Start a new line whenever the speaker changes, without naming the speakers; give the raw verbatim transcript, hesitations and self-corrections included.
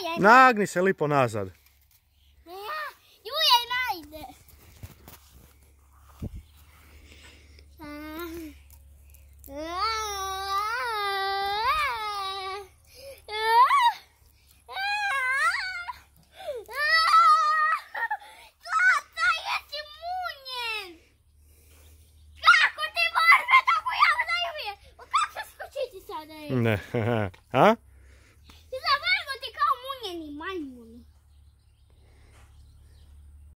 Nagni se lipo nazad.
Juja najde. Tata, jesi munjen! Kako ti može tako jako da je? Kako se skočiti sada?
Ne, a?